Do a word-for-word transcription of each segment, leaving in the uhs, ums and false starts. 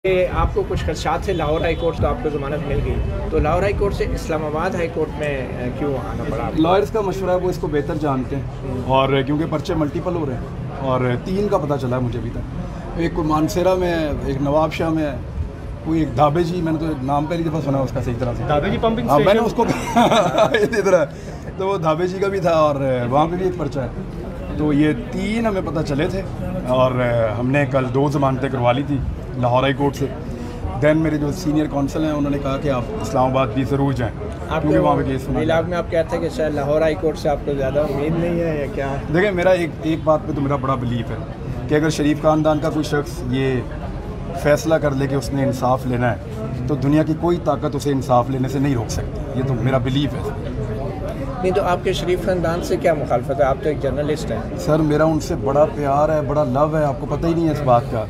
आपको कुछ खदशात से लाहौर हाई कोर्ट तो आपको ज़मानत मिल गई, तो लाहौर हाई कोर्ट से इस्लामाबाद हाई कोर्ट में क्यों आना पड़ा? लॉयर्स का मशवरा है, वो इसको बेहतर जानते हैं, और क्योंकि पर्चे मल्टीपल हो रहे हैं और तीन का पता चला है मुझे अभी तक। एक कोई मानसेरा में है, एक नवाब शाह में है, कोई एक धाबे जी, मैंने तो नाम पहली दफ़ा सुना उसका सही तरह से, धाबे जी पंपिंग हाँ मैंने उसको इधर है, तो वो धाबे जी का भी था और वहाँ पे भी एक पर्चा है। तो ये तीन हमें पता चले थे और हमने कल दो ज़मानतें करवा ली थी लाहौर हाई कोर्ट से। दैन मेरे जो सीनियर कौंसल हैं उन्होंने कहा कि आप इस्लामाबाद भी ज़रूर जाएँ, क्योंकि वहाँ पे केस इलाक़ में आप कहते हैं कि शायद लाहौर हाई कोर्ट से आपको ज़्यादा उम्मीद नहीं है या क्या? देखिए, मेरा एक एक बात पे तो मेरा बड़ा बिलीफ है कि अगर शरीफ ख़ानदान का कोई शख्स ये फ़ैसला कर ले कि उसने इंसाफ लेना है, तो दुनिया की कोई ताकत उसे इंसाफ लेने से नहीं रोक सकती। ये तो मेरा बिलीफ है। नहीं तो आपके शरीफ ख़ानदान से क्या मुखालफत है? आप तो एक जर्नलिस्ट हैं। सर, मेरा उनसे बड़ा प्यार है, बड़ा लव है, आपको पता ही नहीं है इस बात का।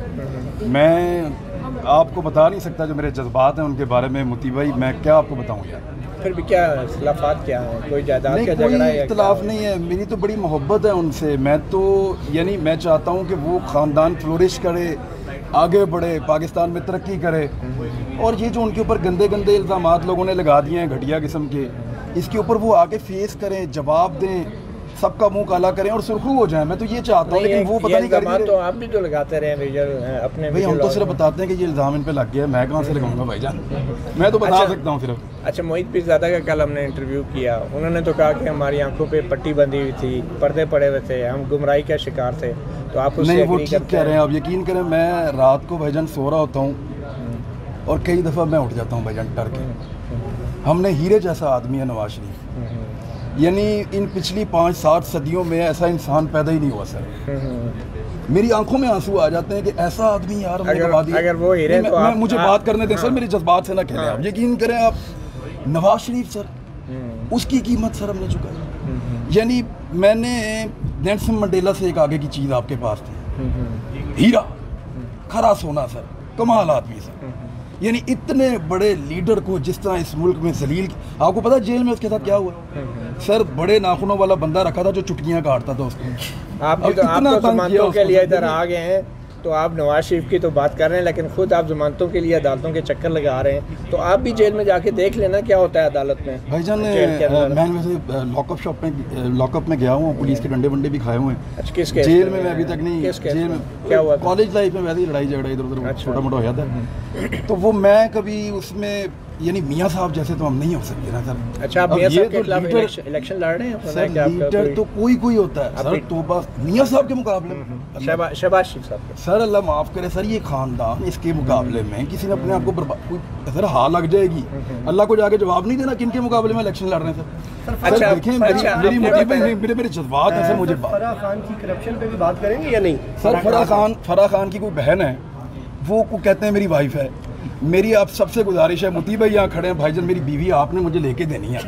मैं आपको बता नहीं सकता जो मेरे जज्बात हैं उनके बारे में। मोती भाई, मैं क्या आपको बताऊं यार। फिर भी क्या इख्तिलाफ़ात क्या है? कोई जायदाद का झगड़ा है? इख्तिलाफ नहीं है, मेरी तो बड़ी मोहब्बत है उनसे। मैं तो यानी मैं चाहता हूं कि वो ख़ानदान फ्लोरिश करे, आगे बढ़े, पाकिस्तान में तरक्की करे। और ये जो उनके ऊपर गंदे गंदे इल्ज़ामात लोगों ने लगा दिए हैं घटिया किस्म के, इसके ऊपर वो आके फेस करें, जवाब दें, सबका मुंह काला करें और सुर्खरू हो जाए। मैं तो ये चाहता हूँ, लेकिन वो पता नहीं कर रहे। तो आप भी तो लगाते रहे हैं अपने भाई, हम तो सिर्फ बताते हैं कि ये इल्ज़ाम इन पे लग गया है, मैं कहाँ से लगाऊंगा भाईजान, मैं तो बता सकता हूँ सिर्फ। अच्छा, मोहित पीरज़ादा का कल हमने इंटरव्यू किया, उन्होंने तो कहा कि हमारी आंखों पे पट्टी बंधी हुई थी, पर्दे पड़े हुए थे, हम गुमराही का शिकार थे। तो आप उससे नहीं, वो ठीक कह रहे हैं। आप यकीन करें, मैं रात को भाईजान सो रहा होता हूँ और कई दफ़ा मैं उठ जाता हूँ भाईजान डर के। हमने हीरे जैसा आदमी है नवाज शरीफ, यानी इन पिछली पाँच सात सदियों में ऐसा इंसान पैदा ही नहीं हुआ सर। मेरी आंखों में आंसू आ जाते हैं कि ऐसा आदमी यार हमने गवा दिया। अगर वो हीरे मैं, तो मैं आप, मुझे हाँ, बात करने दें सर, हाँ, मेरे जज्बात से ना खेलें। आप यकीन करें, आप नवाज शरीफ सर, उसकी कीमत सर हमने चुकाई। यानी मैंने नेल्सन मंडेला से एक आगे की चीज़ आपके पास थी, हीरा खरा सोना सर, कमाल आदमी सर। यानी इतने बड़े लीडर को जिस तरह इस मुल्क में जलील, आपको पता जेल में उसके साथ क्या हुआ सर? बड़े नाखूनों वाला बंदा रखा था जो चुटकियां काटता था उसको। आप तो आप तो जमानतों के लिए इधर आ गए हैं, तो आप नवाज शरीफ की तो बात कर रहे हैं, लेकिन खुद आप जमानतों के लिए अदालतों के चक्कर लगा रहे हैं। तो आप भी जेल में जाके देख लेना क्या होता है अदालत में। भाईजान, मैं वैसे लॉकअप शॉप में लॉकअप में गया हूँ, पुलिस के डंडे वंडे भी खाए हुए हैं। अच्छा, किस केस? जेल में मैं अभी तक नहीं। जेल में क्या हुआ? कॉलेज लाइफ में वैसे ही लड़ाई झगड़ा इधर उधर छोटा मोटा हो जाता है, तो वो मैं कभी उसमें, यानी मियाँ साहब जैसे तो हम नहीं हो सकते ना सर। अच्छा, आप मियाँ साहब के खिलाफ इलेक्शन लड़ रहे हैं? सर, लीडर तो कोई कोई होता है सर, तो बस मियाँ साहब के मुकाबले शहबाज शरीफ साहब सर, अल्लाह माफ़ करे सर, ये खानदान इसके मुकाबले में किसी ने अपने आप को बर्बाद, सर हाँ लग जाएगी। अल्लाह को जाके जवाब नहीं देना किन के मुकाबले में इलेक्शन लड़ रहे हैं सर। अच्छा, देखें, मेरी मेरे मेरे जज्बात हैं सर। मुझे फराह खान की करप्शन पे भी बात करेंगे या नहीं? सर, फराह खान फराह खान की कोई बहन है, वो को कहते हैं मेरी वाइफ है। मेरी आप सबसे गुजारिश है, मोती भाई यहाँ खड़े हैं, भाईजान मेरी बीवी आपने मुझे लेके देनी है।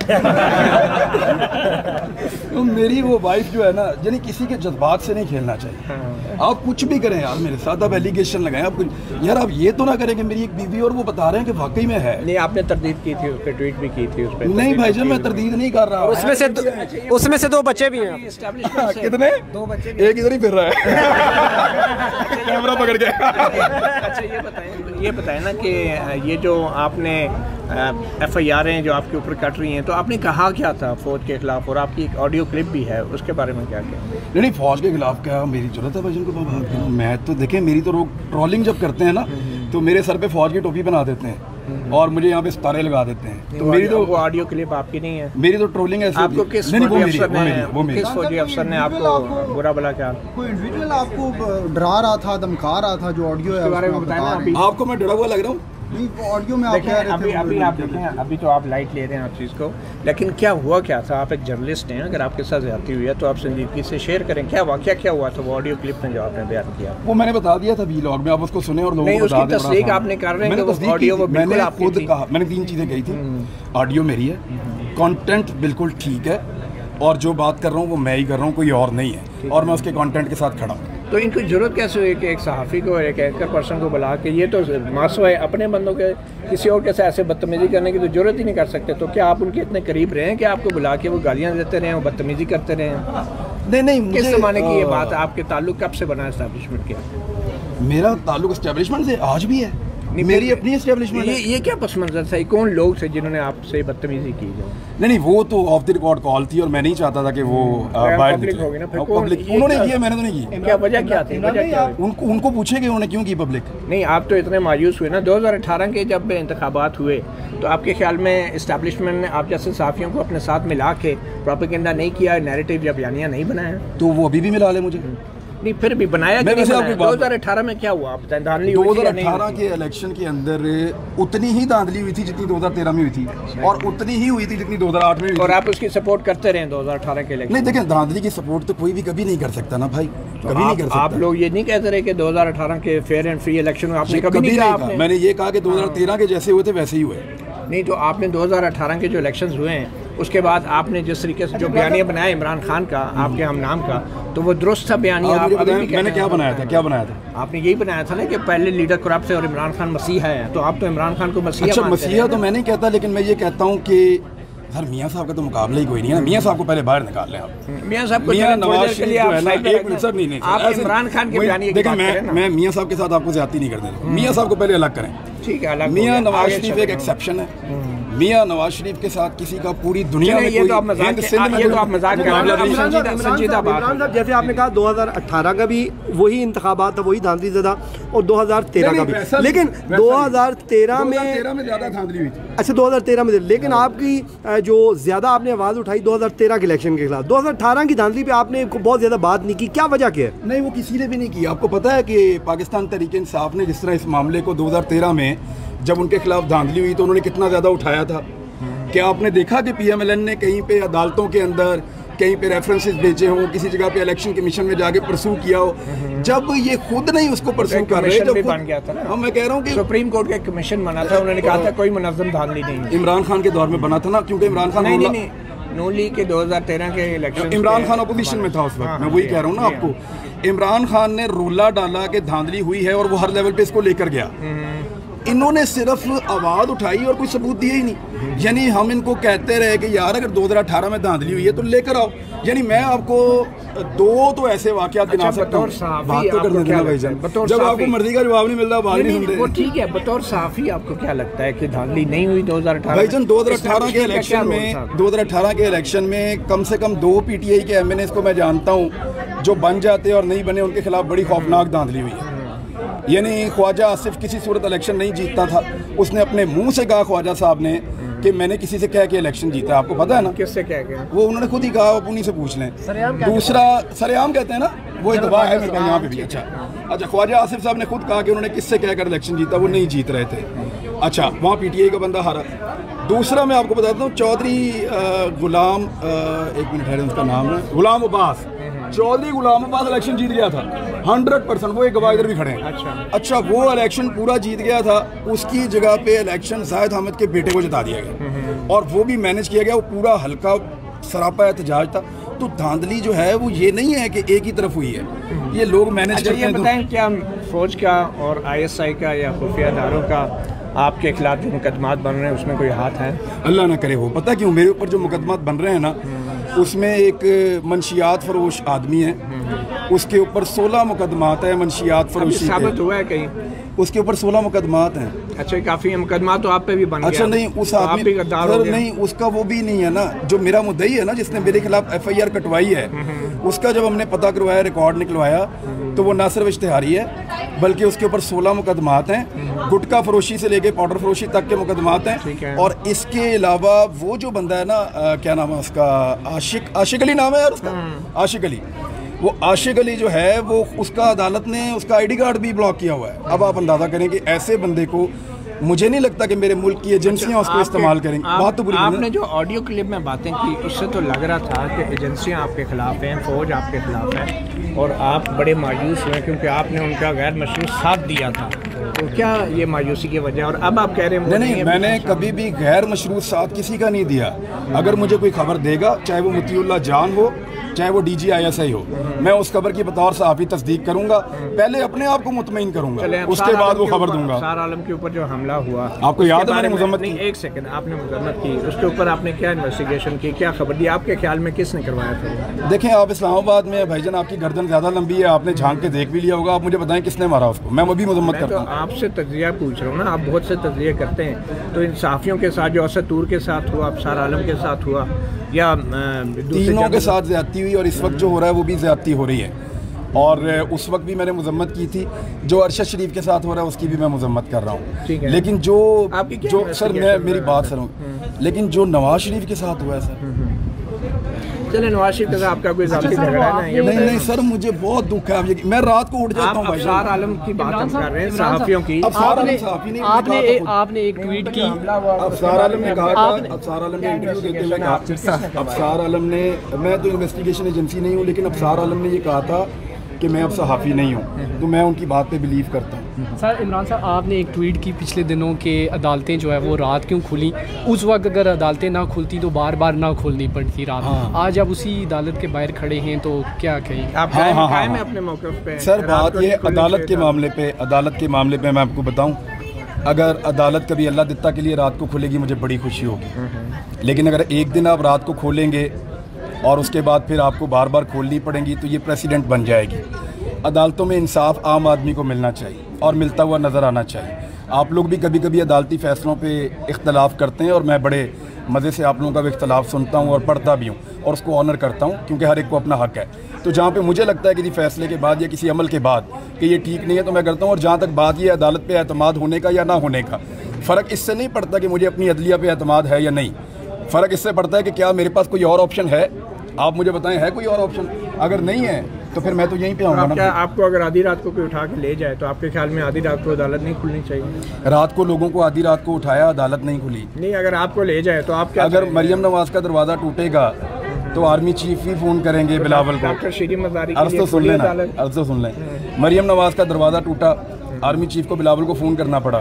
तो मेरी वो वाइफ जो है ना, यानी किसी के जज्बात से नहीं खेलना चाहिए। आप कुछ भी करें यार मेरे साथ, आप एलिगेशन लगाएं, आप कुछ यार, आप ये तो ना करें कि मेरी एक बीवी और वो बता रहे हैं कि वाकई में है। नहीं, आपने तरदीद की थी, उस पर ट्वीट भी की थी उस पर। नहीं भाईजान, मैं तरदीद नहीं कर रहा। उसमें से उसमें से दो बच्चे भी हैं। कितने? दो बच्चे, एक इधर ही फिर रहा है कैमरा पकड़ के। अच्छा, ये बताएं ये बताएं ना कि ये जो आपने एफ आई आर हैं जो आपके ऊपर कट रही हैं, तो आपने कहा क्या था फौज के खिलाफ, और आपकी एक ऑडियो क्लिप भी है, उसके बारे में क्या क्या? नहीं नहीं, फौज के खिलाफ क्या मेरी जरूरत है भाईजान को? मैं तो देखें, मेरी तो लोग ट्रोलिंग जब करते हैं ना, तो मेरे सर पे फौज की टोपी बना देते हैं और मुझे यहाँ पे सितारे लगा देते हैं। तो मेरी तो वो ऑडियो क्लिप आपकी नहीं है? मेरी तो ट्रोलिंग है। आपको किस फौजी अफसर ने किस फौजी अफसर ने आपको बुरा भला क्या? कोई इंडिविजुअल आपको डरा रहा था, धमका रहा था, जो ऑडियो है बारे में बताया? आपको मैं डरा हुआ लग रहा हूँ? नहीं, ऑडियो में आप कह रहे थे। अभी अभी आप देखें, अभी तो आप लाइट ले रहे हैं आप चीज़ को, लेकिन क्या हुआ क्या था? आप एक जर्नलिस्ट हैं, अगर आपके साथ ज्यादती हुई है तो आप संजीदगी से शेयर करें, क्या वाकया क्या हुआ था वो ऑडियो क्लिप में जो आपने बयान किया? वो मैंने बता दिया था वीलॉग में, आप उसको सुने और लोगों को बता दें। तस्दीक आपने कर रहे हैं कि वो ऑडियो वो मैंने खुद कहा, मैंने तीन चीज़ें कही थी। ऑडियो मेरी है, कंटेंट बिल्कुल ठीक है, और जो बात कर रहा हूँ वो मैं ही कर रहा हूँ, कोई और नहीं है, और मैं उसके कंटेंट के साथ खड़ा हूँ। तो इनको जरूरत कैसे हुई कि एक सहाफ़ी को, एक एंकर पर्सन को बुला के, ये तो मासो है, अपने बंदों के किसी और के साथ ऐसे बदतमीजी करने की तो जरूरत ही नहीं कर सकते। तो क्या आप उनके इतने करीब रहे हैं कि आपको बुला के वो गालियाँ देते रहे, वो बदतमीजी करते रहे? नहीं नहीं, किस ज़माने की ये बात? आपके ताल्लुक कब से बना इस्टेब्लिशमेंट के? मेरा ताल्लुक इस्टेब्लिशमेंट से आज भी है। मेरी अपनी एस्टेब्लिशमेंट ये है। ये क्या पस मंजर था? कौन लोग थे जिन्होंने आपसे बदतमीजी की? जो नहीं नहीं वो तो ऑफ द रिकॉर्ड कॉल थी और मैं नहीं चाहता था कि वो बाहर पब्लिक होगी ना, फिर कौन- पब्लिक ये उन्होंने क्या- किया, मैंने तो नहीं की। क्या वजह क्या थी? वजह क्या थी? उनको उनको पूछे कि उन्होंने क्यों की पब्लिक। नहीं, आप तो इतने मायूस हुए ना दो हज़ार अठारह के जब इंतखाबात हुए, तो आपके ख्याल में इस्टेब्लिशमेंट ने आप जैसे सहाफ़ियों को अपने साथ मिला के प्रोपेगेंडा नहीं किया, नैरेटिव या बयानियाँ नहीं बनाया? तो वो अभी भी मिला ले मुझे। नहीं, फिर भी बनाया मैं कि नहीं वैसे आपकी बनाया? बात- दो हज़ार अठारह में क्या हुआ? आप बताएं, धांधली दो हुई थी हज़ार या नहीं अठारह हुई थी? के इलेक्शन के अंदर उतनी ही धांधली हुई थी जितनी दो हज़ार तेरह में हुई थी, और उतनी ही हुई थी जितनी दो हज़ार आठ में हुई और थी। आप उसकी सपोर्ट करते रहे दो हज़ार अठारह के इलेक्शन? नहीं देखें, धांधली की सपोर्ट तो कोई भी कभी नहीं कर सकता ना भाई, तो कभी नहीं आप, कर सकता। आप लोग ये नहीं कहते रहे कि दो हज़ार अठारह के फेयर एंड फ्री इलेक्शन में आपने कभी नहीं कहा? आपने मैंने ये कहा कि दो हज़ार तेरह के जैसे हुए थे वैसे ही हुए। नहीं, तो आपने दो हज़ार अठारह के जो इलेक्शंस हुए हैं उसके बाद आपने जिस तरीके से जो बयानिया बनाया इमरान खान का, आपके हम नाम का, तो वो दुरुस्त था बयानिया? आप आप मुझे अभी बताएं, भी कहते मैंने हैं? क्या बनाया था, क्या बनाया था? आपने यही बनाया था ना कि पहले लीडर करप्ट है और इमरान खान मसीहा है, तो आप तो इमरान खान को मसीहा अच्छा, मानते मसीहा हैं। तो मैं नहीं कहता, लेकिन मैं ये कहता हूँ कि सर मियाँ साहब का तो मुकाबला ही कोई नहीं है ना। मियाँ साहब को पहले बाहर निकाल लें आप। मियाँ साहब को मियाँ चलें, थोड़ी नवाज देर के शरीफ लिए जो आप है ना, साइड पे एक रखें। मिनट सर, नहीं नहीं आप ऐसे- इमरान खान के वही- बयानिए की देखिए बात मैं करें ना। मैं मियाँ साहब के साथ आपको ज्यादती नहीं करने दूंगा। मियाँ साहब को पहले अलग करें। ठीक है, अलग हो मियाँ गया। नवाज आगे शरीफ चलें। एक एक्सेप्शन है। मियाँ नवाज शरीफ के साथ किसी का पूरी दुनिया चलिए, में ये कोई तो आप मजाक हिंद के- सिंध में ये तो कोई आप मजाक कर रहे हैं। मुकाबला अब नहीं है। इमरान संजीदा- साहब, इमरान संजीदा साहब, बात इमरान है। साहब, जैसे आपने कहा दो हज़ार अठारह का भी वही इंतखाबात था, वही धांधली ज़दा, और दो हज़ार तेरह नहीं, का नहीं, भी, वैसा- लेकिन वैसा दो नहीं। हज़ार तेरह में दो हज़ार तेरह में ज्यादा धांधली हुई थी। अच्छा दो हज़ार तेरह में, लेकिन आपकी अ, जो ज़्यादा आपने आवाज़ उठाई दो हज़ार तेरह के इलेक्शन के खिलाफ, दो हज़ार अठारह की धांधली पे आपने बहुत ज़्यादा बात नहीं की, क्या वजह क्या है? नहीं, वो किसी ने भी नहीं किया। आपको पता है कि पाकिस्तान तहरीक इंसाफ ने जिस तरह इस मामले को दो हज़ार तेरह में जब उनके खिलाफ धांधली हुई तो उन्होंने कितना ज़्यादा उठाया था। क्या आपने देखा कि पीएमएलएन ने कहीं पे अदालतों के अंदर कहीं पे रेफरेंसेस भेजे हों, किसी जगह पे इलेक्शन कमीशन में जाके परसू किया हो, जब ये खुद नहीं उसको परसू कर रहे? कमीशन जब भी खुद- बन गया था ना। हाँ, मैं कह रहा हूँ कि सुप्रीम कोर्ट का कमीशन बना था, उन्होंने कहा था कोई मुनज़्ज़म धांधली नहीं है। इमरान खान के दौर में बना था ना, क्योंकि इमरान खान नहीं नहीं रोला- नहीं, नून लीग के दो हज़ार तेरह के इलेक्शन इमरान खान अपोजिशन में था उस वक्त। मैं वही कह रहा हूँ ना आपको, इमरान खान ने रोला डाला कि धांधली हुई है और वो हर लेवल पे इसको लेकर गया। इन्होंने सिर्फ आवाज़ उठाई और कोई सबूत दिया ही नहीं। यानी हम इनको कहते रहे कि यार अगर दो हज़ार अठारह में धांधली हुई है तो लेकर आओ। यानी मैं आपको दो तो ऐसे वाकयात गिना अच्छा, सकता हूँ। बतौर सहाफ़ी बात तो आपको करने क्या देना भाई लगता है? जान, बतौर जब सहाफ़ी- आपको मर्जी का जवाब नहीं मिलता बाहर नहीं, नहीं नहीं, वो सुनते। ठीक है, बतौर सहाफ़ी आपको क्या लगता है कि धांधली नहीं हुई दो हज़ार अठारह? भाईजान दो हज़ार अठारह के इलेक्शन में दो हज़ार अठारह के इलेक्शन में कम से कम दो पीटीआई के एमएनएस को मैं जानता हूँ जो बन जाते और नहीं बने, उनके खिलाफ बड़ी खौफनाक धांधली हुई है। यानी ख्वाजा आसिफ किसी सूरत इलेक्शन नहीं जीतता था, उसने अपने मुंह से कहा ख्वाजा साहब ने कि मैंने किसी से कह के इलेक्शन जीता। आपको पता है ना? किससे क्या गया? वो उन्होंने खुद ही कहा, आप उन्हीं से पूछ लें। दूसरा सरेआम कहते हैं ना, वो एक गवाह है मेरे पास यहाँ पे भी। अच्छा अच्छा ख्वाजा आसिफ साहब ने खुद कहा कि उन्होंने किससे कहकर इलेक्शन जीता, वो नहीं जीत रहे थे। अच्छा, वहाँ पीटीआई का बंदा हारा। दूसरा मैं आपको बताता हूँ, चौधरी गुलाम, एक मिनट है, उसका नाम है गुलाम अब्बास, चौधरी गुलाम अब्बास इलेक्शन जीत गया था हंड्रेड परसेंट। वो एक गवाह इधर भी खड़े हैं। अच्छा अच्छा, वो इलेक्शन पूरा जीत गया था, उसकी जगह पे इलेक्शन जाहिद अहमद के बेटे को जिता दिया गया और वो भी मैनेज किया गया। वो पूरा हल्का सरापा एहतजाज था। तो धांधली जो है वो ये नहीं है कि एक ही तरफ हुई है, ये लोग मैनेज अच्छा, करते ये हैं। बताएं, क्या फौज का और आईएसआई का या खुफिया इदारों का आपके खिलाफ जो मुकदमात बन रहे हैं उसमें कोई हाथ है? अल्लाह ना करे हो। पता क्यों? मेरे ऊपर जो मुकदमात बन रहे हैं ना, उसमें एक मंशियात फरोश आदमी है, उसके ऊपर सोलह मुकदमात है मंशियात अभी फरोशी साबित के। हुआ है कहीं? उसके ऊपर सोलह मुकदमात हैं। अच्छा, काफ़ी है, मुकदमा तो आप पे भी बन गया। अच्छा नहीं, उस तो आप आदमी भी गद्दार हो सर गए। नहीं, उसका वो भी नहीं है ना, जो मेरा मुद्दई है ना, जिसने मेरे खिलाफ एफआईआर कटवाई है, उसका जब हमने पता करवाया, रिकॉर्ड निकलवाया, तो वो ना सिर्फ इश्तिहारी है बल्कि उसके ऊपर सोलह मुकदमात हैं। गुटखा फरोशी से लेके पाउडर फरोशी तक के मुकदमात ठीक है। हैं। और इसके अलावा वो जो बंदा है ना, आ, क्या नाम है उसका, आशिक आशिक अली नाम है यार उसका, आशिक अली। वो आशिक अली जो है वो, उसका अदालत ने उसका आईडी कार्ड भी ब्लॉक किया हुआ है। अब आप अंदाज़ा करें कि ऐसे बंदे को, मुझे नहीं लगता कि मेरे मुल्क की एजेंसियां उसको इस्तेमाल करेंगे। आप, बात तो बुरी आपने जो ऑडियो क्लिप में बातें की उससे तो लग रहा था कि एजेंसियां आपके खिलाफ हैं, फौज आपके खिलाफ है और आप बड़े मायूस हुए क्योंकि आपने उनका गैर मशरूत साथ दिया था। तो क्या ये मायूसी की वजह? और अब आप कह रहे हैं नहीं नहीं, मैंने कभी भी गैर मशरूत साथ किसी का नहीं दिया। अगर मुझे कोई खबर देगा, चाहे वो मुतीउल्लाह जान हो, चाहे वो डीजी आईएसआई हो, मैं उस खबर की बतौर सहाफ़ी तस्दीक करूंगा। पहले अपने आप को मुतमईन करूंगा, उसके बाद वो खबर दूंगा। सार आलम के ऊपर जो हमला हुआ, आपको याद है मैंने उसके बारे में- मजम्मत नहीं, की? एक सेकंड, आपने मजम्मत की, उसके ऊपर आपने क्या इन्वेस्टिगेशन की, क्या खबर दी? आपके ख्याल में किसने करवाया था? देखें, आप इस्लामाबाद में भाईजान, आपकी गर्दन ज़्यादा लंबी है, आपने झांक के देख भी लिया होगा। आप मुझे बताएं किसने मारा उसको, मैं वो भी मजम्मत मैं तो करता हूँ। आप आपसे तजिया पूछ रहा हूँ ना, आप बहुत से तजिए करते हैं, तो इन सहाफ़ियों के साथ जो असतूर के साथ हुआ, अफसार आलम के साथ हुआ, या तीनों के साथ ज़्यादती हुई, और इस वक्त जो हो रहा है वो भी ज़्यादती हो रही है। और उस वक्त भी मैंने मजम्मत की थी, जो अरशद शरीफ के साथ हो रहा है उसकी भी मैं मजम्मत कर रहा हूँ। लेकिन जो जो सर मैं मेरी बात सुनो, लेकिन जो नवाज शरीफ के साथ हुआ है सर, चले नवाज शरीफ के साथ आपका कोई ज़ाती झगड़ा है? नहीं नहीं नहीं सर, मुझे बहुत दुख है। मैं रात को उठ जाता हूँ। अफसार आलम की बात हम कर रहे हैं, सहाफ़ियों की। आपने आपने एक आपने एक ट्वीट की, अफसार आलम ने कहा था, अफसार आलम ने इंटरव्यू देते हुए कहा, अफसार आलम ने, मैं तो इन्वेस्टिगेशन एजेंसी नहीं हूँ, लेकिन अफसार आलम ने ये कहा था कि मैं अब सहाफ़ी नहीं हूँ, तो मैं उनकी बात पे बिलीव करता हूँ। सर इमरान साहब, आपने एक ट्वीट की पिछले दिनों के अदालतें जो है वो रात क्यों खुली, उस वक्त अगर अदालतें ना खुलती तो बार बार ना खोलनी पड़ती रात। हाँ। आज आप उसी अदालत के बाहर खड़े हैं, तो क्या कहें आप? हाँ, हाँ, हाँ, हाँ, अपने मौक़िफ़ पे सर, बात ये अदालत के मामले पे अदालत के मामले पे मैं आपको बताऊँ, अगर अदालत कभी अल्लाह दित्ता के लिए रात को खुलेगी मुझे बड़ी खुशी होगी, लेकिन अगर एक दिन आप रात को खोलेंगे और उसके बाद फिर आपको बार बार खोलनी पड़ेंगी तो ये प्रेसिडेंट बन जाएगी। अदालतों में इंसाफ आम आदमी को मिलना चाहिए और मिलता हुआ नज़र आना चाहिए। आप लोग भी कभी कभी अदालती फ़ैसलों पे इख्तलाफ करते हैं, और मैं बड़े मज़े से आप लोगों का भी इख्तलाफ सुनता हूँ और पढ़ता भी हूँ, और उसको ऑनर करता हूँ, क्योंकि हर एक को अपना हक़ है। तो जहाँ पे मुझे लगता है किसी फ़ैसले के बाद या किसी अमल के बाद कि ये ठीक नहीं है, तो मैं करता हूँ। और जहाँ तक बात ये अदालत पे एतमाद होने का या ना होने का, फ़र्क इससे नहीं पड़ता कि मुझे अपनी अदलिया पे एतमाद है या नहीं, फ़र्क इससे पड़ता है कि क्या मेरे पास कोई और ऑप्शन है। आप मुझे बताएं, है कोई और ऑप्शन? अगर नहीं है तो फिर मैं तो यहीं पे आऊँगा ना। क्या आपको अगर आधी रात को कोई उठा के ले जाए तो आपके ख्याल में आधी रात को अदालत नहीं खुलनी चाहिए? रात को लोगों को आधी रात को उठाया, अदालत नहीं खुली। नहीं, अगर आपको ले जाए तो आप क्या? अगर मरियम नवाज का दरवाज़ा टूटेगा तो आर्मी चीफ भी फ़ोन करेंगे बिलावल को। डॉक्टर शीरी मज़ारी अर्ज़ तो सुन लेना, अर्ज़ तो सुन लें। मरियम नवाज का दरवाज़ा टूटा, आर्मी चीफ को बिलावल को फ़ोन करना पड़ा,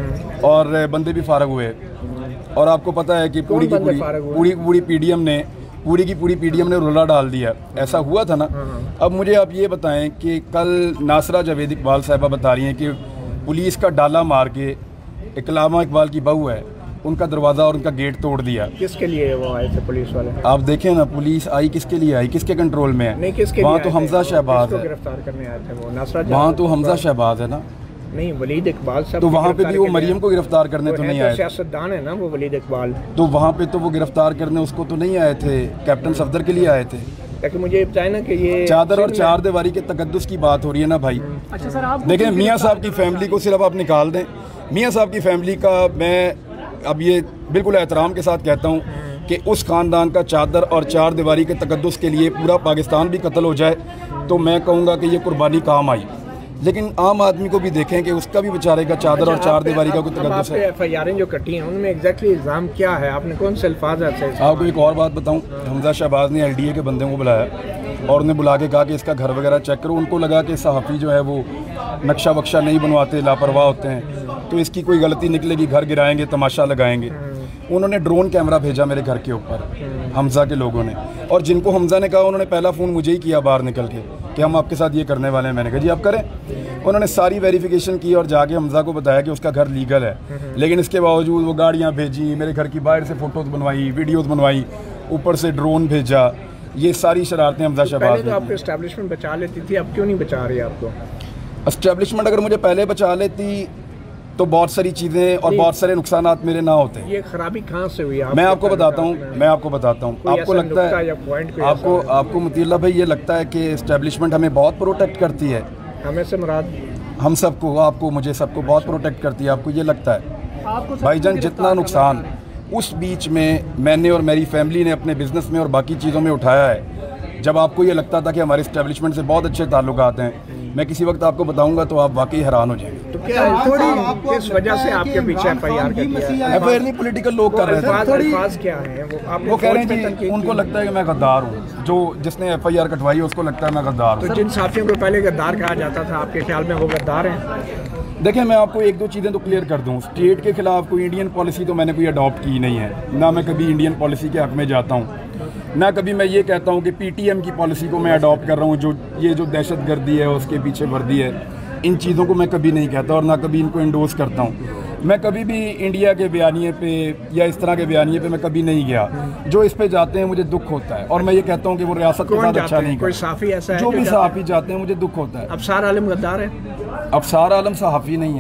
और बंदे भी फारग हुए। और आपको पता है कि पूरी की पूरी पूरी पूरी पीडीएम ने पूरी की पूरी पीडीएम ने रोला डाल दिया। ऐसा हुआ था ना। अब मुझे आप ये बताएं कि कल नासरा जावेद इकबाल साहिबा बता रही हैं कि पुलिस का डाला मार के, इकलामा इकबाल की बहू है, उनका दरवाज़ा और उनका गेट तोड़ दिया। किसके लिए वो आए थे पुलिस वाले? आप देखें ना, पुलिस आई किसके लिए आई, किसके कंट्रोल में है? नहीं, किसके वहाँ तो हमजा शहबाज है, गिरफ्तार करने आए थे वो नासरा। वहाँ तो हमजा शहबाज है ना। नहीं, वलीद इकबाल साहब तो वहाँ पे भी वो मरियम को गिरफ्तार करने तो नहीं आए थे। सियासतदान है ना वो वलीद इकबाल, तो वहाँ पे तो वो गिरफ्तार करने उसको तो नहीं आए थे, कैप्टन सफदर के लिए आए थे। लेकिन मुझे बताए ना कि ये चादर और चार दीवारी के तकद्दुस की बात हो रही है ना भाई। अच्छा सर, आप देखें, मियाँ साहब की फैमिली को सिर्फ आप निकाल दें। मियाँ साहब की फैमिली का मैं अब ये बिल्कुल एहतराम के साथ कहता हूँ कि उस ख़ानदान का चादर और चार दीवारी के तकद्दुस के लिए पूरा पाकिस्तान भी कत्ल हो जाए तो मैं कहूँगा कि ये कुर्बानी काम आई। लेकिन आम आदमी को भी देखें कि उसका भी बेचारे का चादर और चार दीवारी का कोई तकद्दुस है। एफ आई आर जो कटी हैं उनमें एग्जैक्टली इल्ज़ाम क्या है? आपने कौन से अल्फाज है? आपको एक और बात बताऊं, हमजा शहबाज ने एल डी ए के बंदे को बुलाया और उन्हें बुला के कहा कि इसका घर वगैरह चेक करो। उनको लगा कि सहाफ़ी जो है वो नक्शा वक्शा नहीं बनवाते, लापरवाह होते हैं, तो इसकी कोई गलती निकलेगी, घर गिराएंगे, तमाशा लगाएंगे। उन्होंने ड्रोन कैमरा भेजा मेरे घर के ऊपर, हमजा के लोगों ने, और जिनको हमजा ने कहा उन्होंने पहला फ़ोन मुझे ही किया बाहर निकल के कि हम आपके साथ ये करने वाले हैं। मैंने कहा जी आप करें। उन्होंने सारी वेरिफिकेशन की और जाके हमजा को बताया कि उसका घर लीगल है, लेकिन इसके बावजूद वो गाड़ियाँ भेजी, मेरे घर की बाहर से फ़ोटोज़ बनवाई, वीडियोज़ बनवाई, ऊपर से ड्रोन भेजा। ये सारी शरारतें हमजा शहबाज ने। आपको एस्टैब्लिशमेंट बचा लेती थी, अब क्यों नहीं बचा रही आपको? एस्टैब्लिशमेंट अगर मुझे पहले बचा लेती तो बहुत सारी चीज़ें और बहुत सारे नुकसानात मेरे ना होते। ये खराबी कहाँ से हुई? मैं आपको बताता हूँ मैं आपको बताता हूँ आपको लगता है आपको आपको मुतील्ला भाई ये लगता है कि एस्टैब्लिशमेंट हमें बहुत प्रोटेक्ट करती है? हमें से मुराद हम सबको, आपको, मुझे, सबको बहुत प्रोटेक्ट करती है। आपको ये लगता है? भाईजान जितना नुकसान उस बीच में मैंने और मेरी फैमिली ने अपने बिज़नेस में और बाकी चीज़ों में उठाया है, जब आपको ये लगता था कि हमारे एस्टैब्लिशमेंट से बहुत अच्छे ताल्लुकात हैं, मैं किसी वक्त आपको बताऊंगा तो आप वाकई हैरान हो जाएंगे। तो क्या थोड़ी किस वजह से आपके पीछे F I R F I R नहीं, पॉलिटिकल लोग कर रहे हैं। अल्फाज क्या हैं वो? आप वो कह रहे हैं जी उनको लगता है कि मैं गद्दार हूँ, जो जिसने एफ आई आर कटवाई है उसको लगता है मैं गद्दार हूँ। तो जिन साथियों को पहले गद्दार कहा जाता था, आपके ख्याल में वो गद्दार हैं? देखिए, मैं आपको एक दो चीज़ें तो क्लियर कर दूँ। स्टेट के खिलाफ कोई इंडियन पॉलिसी तो मैंने कोई अडॉप्ट की नहीं है, ना मैं कभी इंडियन पॉलिसी के हक़ में जाता हूँ, ना कभी मैं ये कहता हूँ कि पीटीएम की पॉलिसी को मैं अडॉप्ट कर रहा हूँ, जो ये जो दहशत गर्दी है उसके पीछे वर्दी है, इन चीज़ों को मैं कभी नहीं कहता और ना कभी इनको इंडोर्स करता हूँ। मैं कभी भी इंडिया के बयानिए पे या इस तरह के बयानिए पे मैं कभी नहीं गया। जो इस पे जाते हैं मुझे दुख होता है और मैं ये कहता हूँ कि वो रियासत के साथ अच्छा नहीं। कोई साफ़ी ऐसा है? जो भी सहाफ़ी जाते हैं मुझे दुख होता है। अफसार आलम गद्दार है? अफसार आलम सहाफ़ी नहीं है,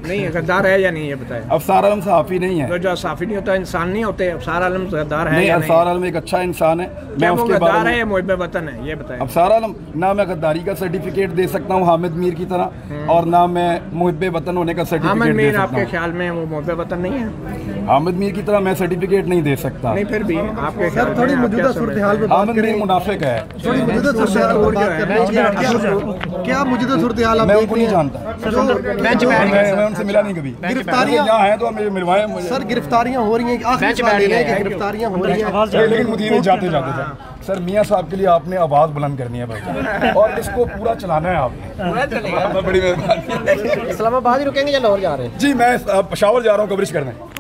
नहीं है, गद्दार है या नहीं, ये बताएं। अफसार आलम सहाफ़ी नहीं है। तो जो सहाफ़ी नहीं होता इंसान नहीं होते, अफसार आलम गद्दार है नहीं, या अफसार आलम एक अच्छा इंसान है। मैं उसके गद्दार बारे है या में मुहिब वतन है, ये बताएं। अफसार आलम ना मैं गद्दारी का सर्टिफिकेट दे सकता हूँ हामिद मीर की तरह, और ना मैं मुहिब वतन होने का हामिद सर्टिफिकेट दे मीर सकता आपके हूँ। ख्याल में वो मुहिब वतन नहीं है? हामिद मीर की तरह मैं सर्टिफिकेट नहीं दे सकता। नहीं, फिर भी आपके ख्याल सर थोड़ी में आप मौजूदा क्या सूरत हाल पे बात हामिद मीर करें, मुनाफिक है। थोड़ी मौजूदा सूरत हाल पे बात कर रहे हैं। क्या मौजूदा सूरत हाल आप मैं देख उनको रहे नहीं हैं? जानता, जो मैं मैं उनसे मिला नहीं कभी। गिरफ्तारियां यहाँ हैं तो मुझे मिलवाएं मुझे। सर गिरफ्तारियां हो रही हैं, आखिरी सवाल ये है कि गिरफ्तारियां हो रही हैं। नहीं, लेकिन मुझे जाते जाते थे सर मियाँ साहब के लिए आपने आवाज़ बुलंद करनी है भाई, और इसको पूरा चलाना है आपने। पूरा चलेगा। बड़ी मेहरबानी। इस्लामाबाद ही रुकेंगे या लाहौर जा रहे हैं? जी मैं पेशावर जा रहा हूँ कवरेज करने।